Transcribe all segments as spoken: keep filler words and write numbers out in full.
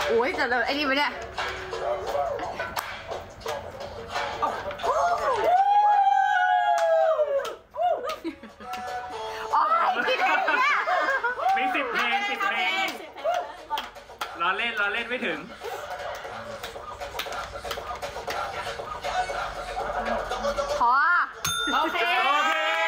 โอ้ยจะเลยไอ้นี่ไปเนี่ยโอ้ยกี่เพลงเนี่ยมีสิบเพลงสิบเพลงล้อเล่นล้อเล่นไม่ถึงพอโอเคโอเค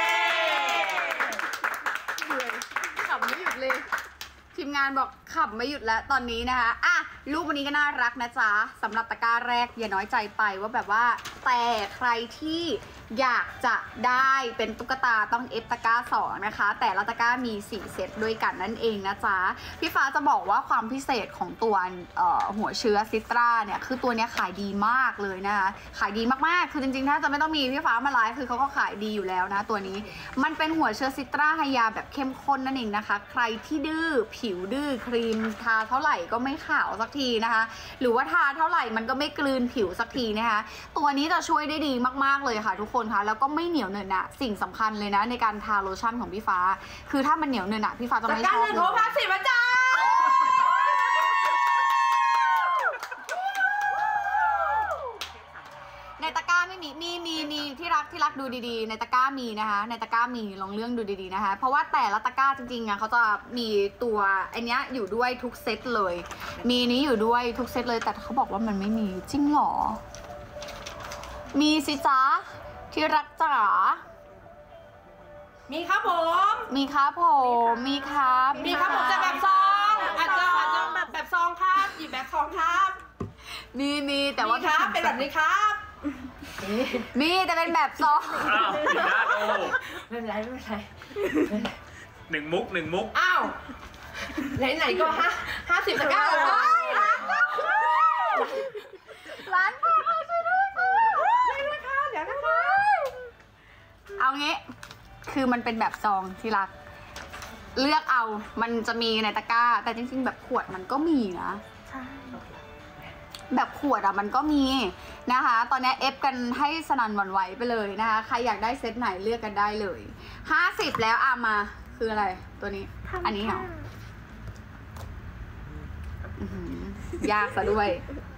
ขับไม่หยุดเลยทีมงานบอกขับไม่หยุดแล้วตอนนี้นะคะอ่ะรูปวันนี้ก็น่ารักนะจ๊ะสำหรับตะกร้าแรกอย่าน้อยใจไปว่าแบบว่าแต่ใครที่อยากจะได้เป็นตุ๊กตาต้องเอฟตะกร้าสองนะคะแต่ละตะกร้ามีสี่เซตด้วยกันนั่นเองนะจ๊ะพี่ฟ้าจะบอกว่าความพิเศษของตัวหัวเชื้อซิตราเนี่ยคือตัวนี้ขายดีมากเลยนะคะขายดีมากๆคือจริงๆถ้าจะไม่ต้องมีพี่ฟ้ามาไลฟ์คือเขาก็ขายดีอยู่แล้วนะตัวนี้มันเป็นหัวเชื้อซิตราไฮยาแบบเข้มข้นนั่นเองนะคะใครที่ดื้อผิวดื้อครีมทาเท่าไหร่ก็ไม่ขาวสักทีนะคะหรือว่าทาเท่าไหร่มันก็ไม่กลืนผิวสักทีนะคะตัวนี้จะช่วยได้ดีมากๆเลยค่ะทุกคนค่ะแล้วก็ไม่เหนียวเนอะนะสิ่งสำคัญเลยนะในการทาโลชั่นของพี่ฟ้าคือถ้ามันเหนียวเนอะนะพี่ฟ้าจะไม่ชอบเลยโทรพักสิมาจ้าในตะกร้าไม่มีมีมีมีที่รักที่รักดูดีๆในตะกร้ามีนะคะในตะกร้ามีลองเรื่องดูดีๆนะคะเพราะว่าแต่ละตะกร้าจริงๆอ่ะเขาจะมีตัวไอเนี้ยอยู่ด้วยทุกเซตเลยมีนี้อยู่ด้วยทุกเซตเลยแต่เขาบอกว่ามันไม่มีจริงหรอมีสิจ๊ะที่รักจ๋ามีครับผมมีครับผมมีครับมีครับผมจะแบบซองอาจจะอาจจะแบบแบบซองครับหยิบแบบซองครับมีมีแต่ว่าครับเป็นแบบนี้ครับมีแต่เป็นแบบซองอ้าวผิดนะโอ้ไม่เป็นไรไม่เป็นไรหนึ่งมุกหนึ่งมุกอ้าวไหนๆก็ห้าห้าสิบตะกร้าเลยร้านร้านค่ะช่วยด้วยค่ะเดี๋ยวนะคะเอางี้คือมันเป็นแบบซองที่รักเลือกเอามันจะมีในตะกร้าแต่จริงๆแบบขวดมันก็มีนะใช่แบบขวดอ่ะมันก็มีนะคะตอนนี้เอฟกันให้สนั่นหวั่นไหวไปเลยนะคะใครอยากได้เซตไหนเลือกกันได้เลยห้าสิบแล้วอ่ะมาคืออะไรตัวนี้อันนี้เหรอยากซะด้วย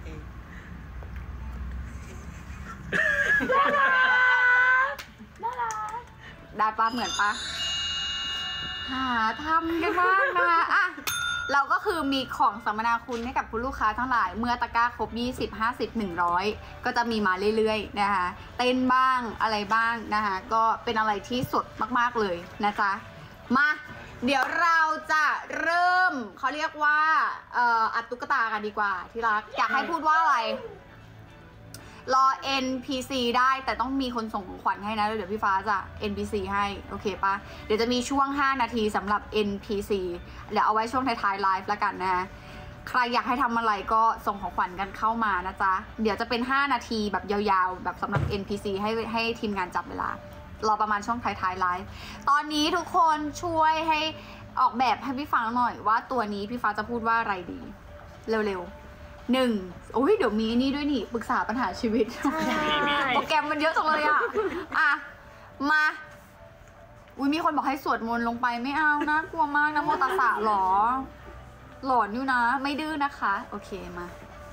ได้ปะเหมือนปะหาทำกันมากนะคะอ่ะเราก็คือมีของสัมมนาคุณให้กับคุณลูกค้าทั้งหลายเมื่อตะกร้าครบยี่สิบ ห้าสิบ หนึ่งร้อยก็จะมีมาเรื่อยๆนะคะเต้นบ้างอะไรบ้างนะคะก็เป็นอะไรที่สดมากๆเลยนะจ๊ะมาเดี๋ยวเราจะเริ่มเขาเรียกว่าเอ่ออัดตุ๊กตากันดีกว่าที่รักอยากให้พูดว่าอะไรรอ เอ็น พี ซี ได้แต่ต้องมีคนส่งของขวัญให้นะเดี๋ยวพี่ฟ้าจะ เอ็น พี ซี ให้โอเคปะเดี๋ยวจะมีช่วงห้านาทีสำหรับ เอ็น พี ซี เดี๋ยวเอาไว้ช่วงท้ายๆไลฟ์แล้วกันนะใครอยากให้ทำอะไรก็ส่งของขวัญกันเข้ามานะจ๊ะเดี๋ยวจะเป็นห้านาทีแบบยาวๆแบบสำหรับ เอ็น พี ซี ให้ให้ทีมงานจับเวลารอประมาณช่วงท้ายๆไลฟ์ตอนนี้ทุกคนช่วยให้ออกแบบให้พี่ฟ้าหน่อยว่าตัวนี้พี่ฟ้าจะพูดว่าอะไรดีเร็วๆหนึ่งโอ้ยเดี๋ยวมีนี่ด้วยนี่ปรึกษาปัญหาชีวิตโปรแกรมมันเยอะจังเลยอ่ะอ่ะมาอุ้ยมีคนบอกให้สวดมนต์ลงไปไม่เอานะกลัวมากนะโมตัสสะหรอหลอนอยู่นะไม่ดื้อนะคะโอเคมา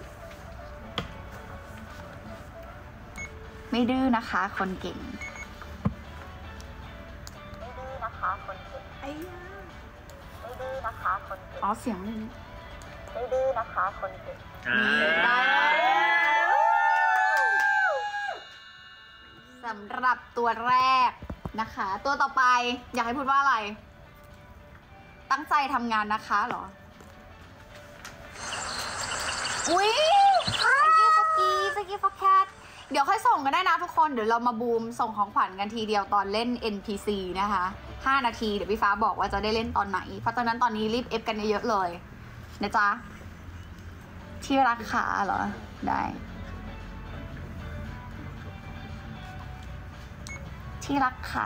ไม่ดื้อนะคะคนเก่งไม่ดื้อนะคะคนเก่งไอ้ยาไม่ดื้อนะคะคนเก่งอ๋อเสียงเลยไม่ดื้อนะคะคนเก่งได้สำหรับตัวแรกนะคะตัวต่อไปอยากให้พูดว่าอะไรตั้งใจทำงานนะคะเหรออุ้ยสกีสกีสกีฟอร์แคทเดี๋ยวค่อยส่งกันได้นะทุกคนเดี๋ยวเรามาบูมส่งของขวัญกันทีเดียวตอนเล่น เอ็น พี ซี นะคะห้านาทีเดี๋ยวพี่ฟ้าบอกว่าจะได้เล่นตอนไหนเพราะฉะนั้นตอนนี้รีบเอฟกันเยอะเลยนะจ๊ะที่รักขาเหรอได้ที่รักขา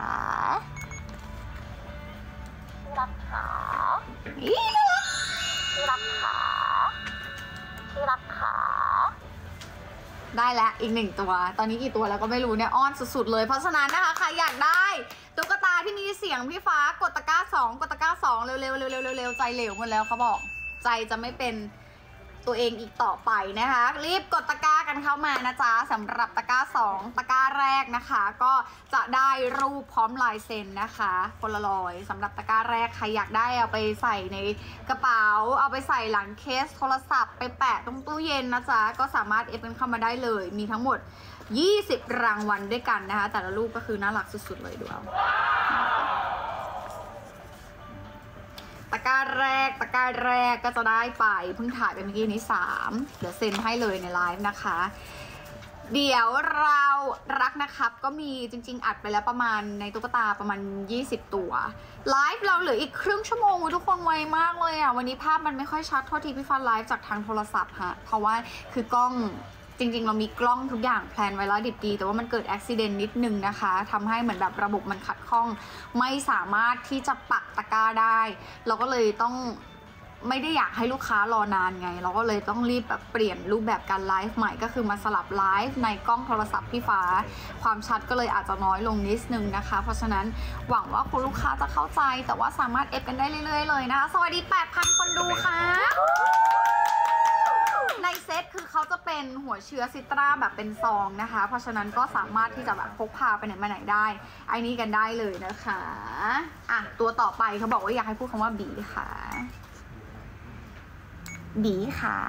ที่รักขาอีน่ารักที่รักขาที่รักขาได้แล้วอีกหนึ่งตัวตอนนี้กี่ตัวแล้วก็ไม่รู้เนี่ยอ้อนสุดๆเลยเพราะฉะนั้นนะคะใครอยากได้ตุ๊กตาที่มีเสียงพี่ฟ้ากดตะกร้าสองกดตะกร้าสองเร็วๆเร็วๆเร็วๆใจเหลวหมดแล้วเขาบอกใจจะไม่เป็นตตัวเองอีกต่อไปนะคะรีบกดตะกร้ากันเข้ามานะจ๊ะสำหรับตะกร้าสองตะกร้าแรกนะคะก็จะได้รูปพร้อมลายเซ็นนะคะโพลารอยด์สำหรับตะกร้าแรกใครอยากได้เอาไปใส่ในกระเป๋าเอาไปใส่หลังเคสโทรศัพท์ไปแปะตรงตู้เย็นนะจ๊ะก็สามารถเอฟกันเข้ามาได้เลยมีทั้งหมดยี่สิบรางวัลด้วยกันนะคะแต่ละรูปก็คือน่ารักสุดๆเลยดูเอาตะกร้าแรกตะกร้าแรกก็จะได้ไปเพิ่งถ่ายไปเมื่อกี้นี้สามเดี๋ยวเซ็นให้เลยในไลฟ์นะคะเดี๋ยวเรารักนะครับก็มีจริงๆอัดไปแล้วประมาณในตุ๊กตาประมาณยี่สิบตัวไลฟ์เราเหลืออีกครึ่งชั่วโมงทุกคนไวมากเลยอ่ะวันนี้ภาพมันไม่ค่อยชัดโทษทีพี่ฟ้าไลฟ์จากทางโทรศัพท์ฮะเพราะว่าคือกล้องจริงๆเรามีกล้องทุกอย่างแพลนไว้แล้วดิบดีแต่ว่ามันเกิดอุบิเหตุนิดนึงนะคะทำให้เหมือนแบบระบบมันขัดข้องไม่สามารถที่จะปักตะกร้าได้เราก็เลยต้องไม่ได้อยากให้ลูกค้ารอนานไงเราก็เลยต้องรีบแบบเปลี่ยนรูปแบบการไลฟ์ใหม่ก็คือมาสลับไลฟ์ในกล้องโทรศัพท์พี่ฟ้าความชัดก็เลยอาจจะน้อยลงนิดนึงนะคะเพราะฉะนั้นหวังว่าคุณลูกค้าจะเข้าใจแต่ว่าสามารถเอฟกันได้เรื่อยๆเลยนะคะสวัสดี แปดพัน คนดูค่ะในเซตคือเขาจะเป็นหัวเชื้อซิตราแบบเป็นซองนะคะเพราะฉะนั้นก็สามารถที่จะแบบพกพาไปไหนมาไหนได้ไอ้นี้กันได้เลยนะคะอ่ะตัวต่อไปเขาบอกว่าอยากให้พูดคำว่าบีค่ะบีค่ะ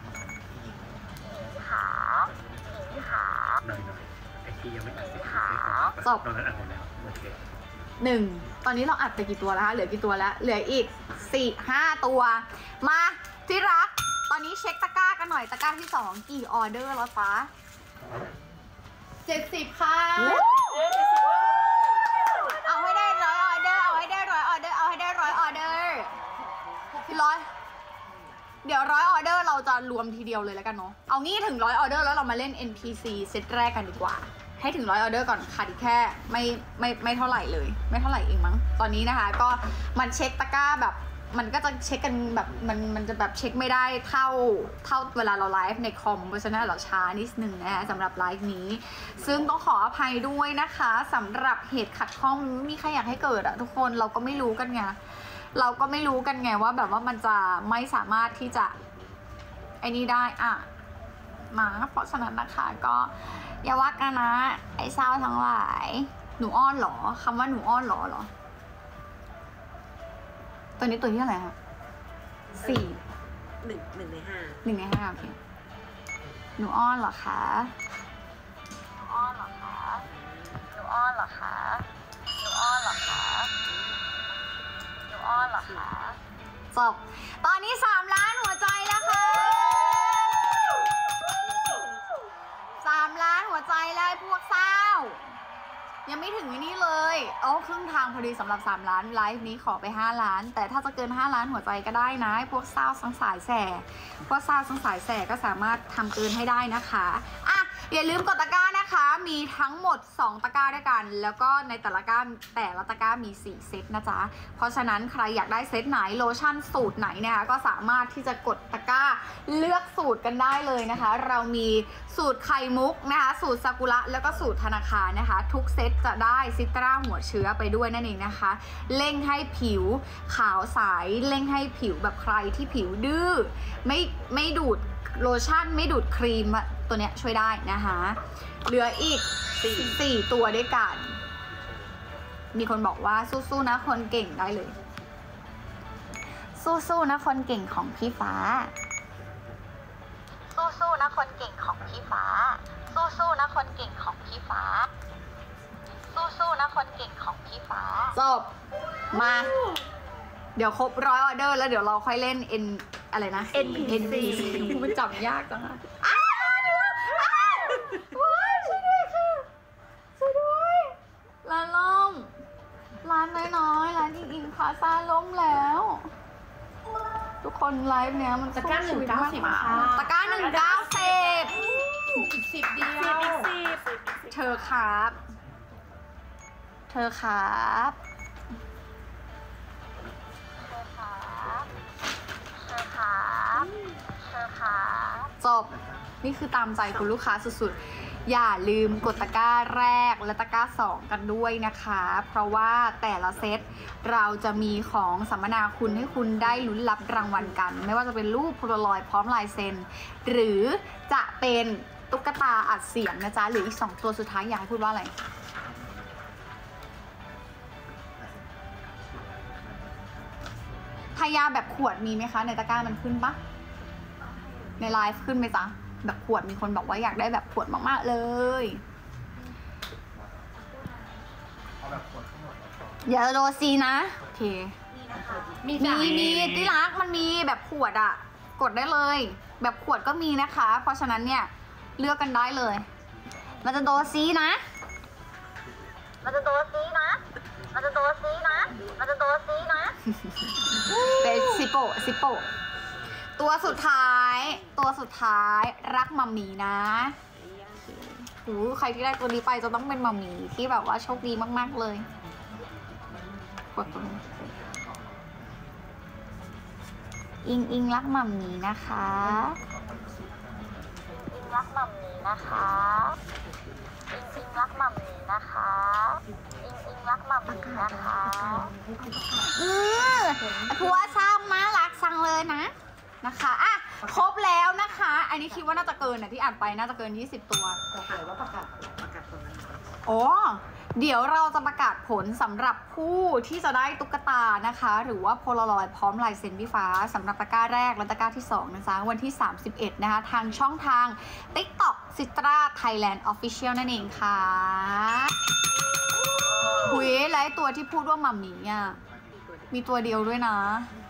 ขาผีขาหน่อยหน่อยไอที่ยังไม่อัดเสร็จจบตอนนั้นอัดหมดแล้วโอเคหนึ่งตอนนี้เราอัดไปกี่ตัวแล้วคะเหลือกี่ตัวแล้วเหลืออีกสี่ห้าตัวมาที่รักตอนนี้เช็คตะกร้ากันหน่อยตะกร้าที่สองกี่ออเดอร์แล้วฟ้าเจ็ดสิบค่ะเอาให้ได้ร้อยออเดอร์เอาให้ได้ร้อยออเดอร์เอาให้ได้ร้อยออเดอร์ร้อยเดี๋ยวร้อยออเดอร์เราจะรวมทีเดียวเลยแล้วกันเนาะเอางี้ถึงร้อยออเดอร์แล้วเรามาเล่น เอ็น พี ซี เซตแรกกันดีกว่าให้ถึงร้อยออเดอร์ก่อนค่ะอีกแค่ไม่ไม่ไม่เท่าไหร่เลยไม่เท่าไหร่เองมั้งตอนนี้นะคะก็มันเช็คตะกร้าแบบมันก็จะเช็คกันแบบมันมันจะแบบเช็คไม่ได้เท่าเท่าเวลาเราไลฟ์ในคอมเพราะฉะนั้นเราช้านิดนึงนะคะสำหรับไลฟ์นี้ซึ่งต้องขออภัยด้วยนะคะสำหรับเหตุขัดข้องไม่มีใครอยากให้เกิดอะทุกคนเราก็ไม่รู้กันไงเราก็ไม่รู้กันไงว่าแบบว่ามันจะไม่สามารถที่จะไอ้นี่ได้อะมาเพราะฉะนั้นนะคะก็อย่าว่ากันนะไอ้เศร้าทั้งหลายหนูอ้อนหรอคำว่าหนูอ้อนหรอหรอตัวนี้ตัวที่เท่าไหร่คะสี่หนึ่งหนึ่งในห้าหนึ่งในห้าโอเคหนูอ้อนเหรอคะหนูอ้อนเหรอคะหนูอ้อนเหรอคะหนูอ้อนเหรอคะหนูอ้อนเหรอคะจบตอนนี้สามล้านหัวใจแล้วค่ะสามล้านหัวใจแล้วพวกเศร้ายังไม่ถึงนี่เลยโอ้ครึ่งทางพอดีสำหรับสามล้านไลฟ์นี้ขอไปห้าล้านแต่ถ้าจะเกินห้าล้านหัวใจก็ได้นะพวกเศร้าสังสายแสพวกเศร้าสังสายแสก็สามารถทำเกินให้ได้นะคะอ่ะอย่าลืมกดตะกร้านะคะมีทั้งหมดสองตะกร้าด้วยกันแล้วก็ในแต่ละตะกร้าแต่ละตะกร้ามีสี่เซตนะจ๊ะเพราะฉะนั้นใครอยากได้เซตไหนโลชั่นสูตรไหนนะคะก็สามารถที่จะกดตะกร้าเลือกสูตรกันได้เลยนะคะเรามีสูตรไข่มุกนะคะสูตรซากุระแล้วก็สูตรธนาคารนะคะทุกเซตจะได้ซิตราหัวเชื้อไปด้วยนั่นเองนะคะเร่งให้ผิวขาวใสเร่งให้ผิวแบบใครที่ผิวดื้อไม่ไม่ดูดโลชั่นไม่ดูดครีมตัวเนี้ยช่วยได้นะคะเหลืออีกสี่ตัวด้วยกันมีคนบอกว่าสู้ๆนะคนเก่งได้เลยสู้ๆนะคนเก่งของพี่ฟ้าสู้ๆนะคนเก่งของพี่ฟ้าสู้ๆนะคนเก่งของพี่ฟ้าสู้ๆนะคนเก่งของพี่ฟ้าจบมาเดี๋ยวครบร้อยออเดอร์แล้วเดี๋ยวเราค่อยเล่น N อะไรนะเอ็น พี ซีมันจำยากจังอะอ้าวเดี๋ยวอ้าวว้ายช่วยด้วยค่ะช่วยด้วยร้านล่มร้านน้อยๆร้านอิงอิงพาซาล้มแล้วทุกคนไลฟ์เนี้ยมันตะกร้าหนึ่งเก้าสิบค่ะตะกร้าหนึ่งเก้าสิบอีกสิบเดียวอีกสิบเธอครับเธอครับเธอครับเธอครับเธอครับจบนี่คือตามใจคุณลูกค้าสุดๆอย่าลืมกดตะกร้าแรกและตะกร้าสองกันด้วยนะคะ เพราะว่าแต่ละเซตเราจะมีของสัมมนาคุณให้คุณได้ลุ้นรับรางวัลกัน ไม่ว่าจะเป็นรูปโพลารอยด์พร้อมลายเซ็นหรือจะเป็นตุ๊กตาอัดเสียงนะจ๊ะหรืออีกสองตัวสุดท้ายอยากให้พูดว่าอะไรทายาแบบขวดมีไหมคะในตะกร้ามันขึ้นปะในไลฟ์ขึ้นไหมจ๊ะแบบขวดมีคนบอกว่าอยากได้แบบขวดมากๆเลยอย่าโดนซีนะโอเคมีมีมีที่รักมันมีแบบขวดอะกดได้เลยแบบขวดก็มีนะคะ เพราะฉะนั้นเนี่ยเลือกกันได้เลยมันจะโดนซีนะมันจะโดนซีนะมันจะโดนซีนะมันจะโดนซีนะเป็นซิโปซิโปตัวสุดท้ายตัวสุดท้ายรักมัมมี่นะโอ้ใครที่ได้ตัวนี้ไปจะต้องเป็นมัมมี่ที่แบบว่าโชคดีมากๆเลยกดตรงนี้อิงอิงรักมัมมี่นะคะอิงรักมัมมี่นะคะอิงอิงรักมัมมี่นะคะอิงอิงรักมัมมี่นะคะอือผัวช่างน่ารักสั่งเลยนะนะคะอ่ะครบแล้วนะคะอันนี้คิดว่าน่าจะเกินนะที่อ่านไปน่าจะเกินยี่สิบตัวจะหายว่าประกาศประกาศผลอ๋อเดี๋ยวเราจะประกาศผลสำหรับผู้ที่จะได้ตุ๊กตานะคะหรือว่าโพลารอยด์พร้อมลายเซ็นพี่ฟ้าสำหรับตะกร้าแรกและตะกร้าที่สองนะจ๊ะวันที่สามสิบเอ็ดนะคะทางช่องทาง TikTok Citra Thailand Official นั่นเองค่ะหุยและตัวที่พูดว่ามัมมี่อ่ะมีตัวเดียวด้วยนะ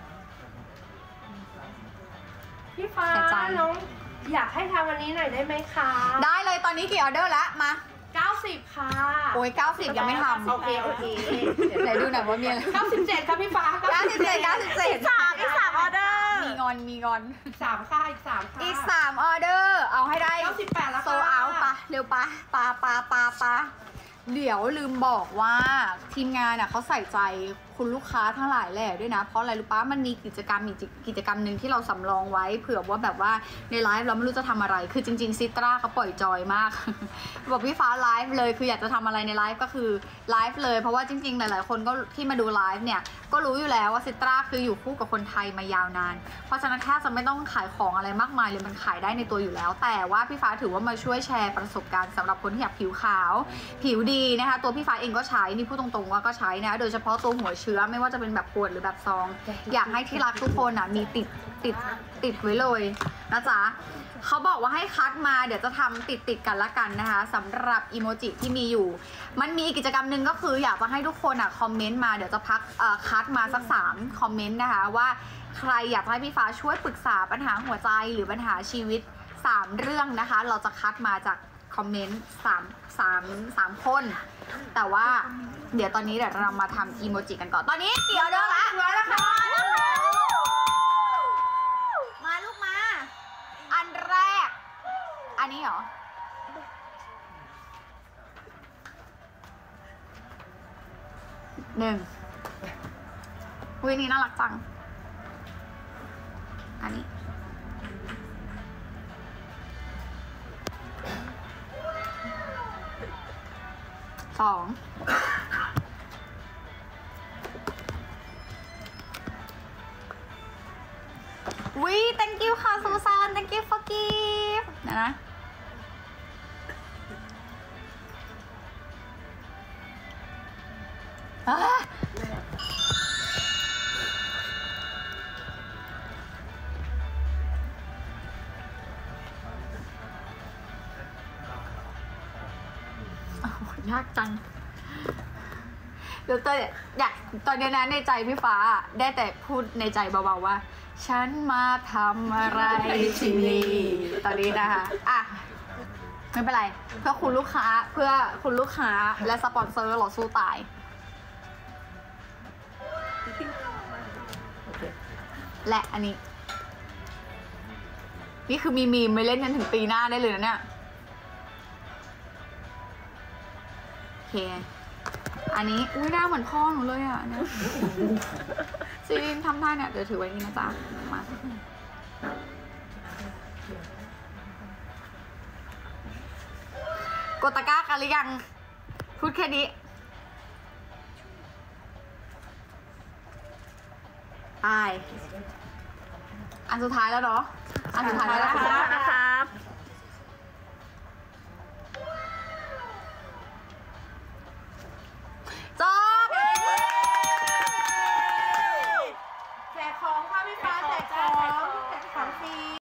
พี่ฟ้าน้องอยากให้ทำวันนี้หน่อยได้ไหมคะได้เลยตอนนี้กี่ออเดอร์แล้วมาเก้าสิบค่ะโอ้ยเก้าสิบยังไม่ทำโอเคโอเคไหนดูหน่อยว่ามีอะไรเก้าสิบเจ็ดค่ะพี่ฟ้าเก้าสิบเจ็ดเก้าสิบเจ็ดสามอีกสามออเดอร์มีงอนมีงอนอีกสามค่ะอีกสามค่ะอีกสามออเดอร์เอาให้ได้เก้าสิบแปดแล้วโซเอาปะเร็วปะปาปาปาปาเดี๋ยวลืมบอกว่าทีมงานอ่ะเขาใส่ใจคุณลูกค้าทั้งหลายแหล่ด้วยนะเพราะอะไรรู้ปะมันมีกิจกรรมอีกกิจกรรมหนึ่งที่เราสำรองไว้เผื่อว่าแบบว่าในไลฟ์เราไม่รู้จะทำอะไรคือจริงๆซิตราเขาปล่อยจอยมากบอกพี่ฟ้าไลฟ์เลยคืออยากจะทำอะไรในไลฟ์ก็คือไลฟ์เลยเพราะว่าจริงๆหลายๆคนก็ที่มาดูไลฟ์เนี่ยก็รู้อยู่แล้วว่าซิตราคืออยู่คู่กับคนไทยมายาวนานเพราะฉะนั้นแค่จะไม่ต้องขายของอะไรมากมายเลยมันขายได้ในตัวอยู่แล้วแต่ว่าพี่ฟ้าถือว่ามาช่วยแชร์ประสบการณ์สำหรับคนที่อยากผิวขาวผิวดีนะคะตัวพี่ฟ้าเองก็ใช้นี่พูดตรงๆว่าก็ใช้นะโดยเฉพาะตัวหัวเชื้อไม่ว่าจะเป็นแบบขวดหรือแบบซองอยากให้ที่รักทุกคนอ่ะมีติดติดติดไว้เลยนะจ๊ะเขาบอกว่าให้คัดมาเดี๋ยวจะทำติดติดกันละกันนะคะสำหรับอีโมจิที่มีอยู่มันมีกิจกรรมหนึ่งก็คืออยากจะให้ทุกคนอ่ะคอมเมนต์มาเดี๋ยวจะพักเอ่อคัดมาสักสามคอมเมนต์นะคะว่าใครอยากให้พี่ฟ้าช่วยปรึกษาปัญหาหัวใจหรือปัญหาชีวิตสามเรื่องนะคะเราจะคัดมาจากคอมเมนต์สามสามสามคนแต่ว่าเดี๋ยวตอนนี้เดี๋ยวเรามาทำอีโมจิกันก่อนตอนนี้กี่ออเดอร์ละแล้วค่ะมาลูกมาอันแรกอันนี้เหรอหนึ่งวินี่น่ารักจังอันนี้สองวิ thank you ค่ะซูซาน thank you for gift นะนะยากจังเดี๋ยวตัวอยากตอนนี้นะในใจพี่ฟ้าได้แต่พูดในใจเบาๆว่าฉันมาทำอะไรที่นี่ตอนนี้นะคะอ่ะไม่เป็นไรเพื่อคุณลูกค้าเพื่อคุณลูกค้าและสปอนเซอร์เราสู้ตายและอันนี้นี่คือมีมีมไม่เล่นกันถึงปีหน้าได้เลยนะเนี่ยโอเคอันนี้อุ้ยหน้าเหมือนพ่อหนูเลยอ่ะเนี่ยซีรินทำท่าเนี่ยเดี๋ยวถือไว้นี่นะจ๊ะมากดตะกร้ากันหรือยัง พูดแค่นี้ไปอันสุดท้ายแล้วเนาะอันสุดท้ายแล้วนะคะ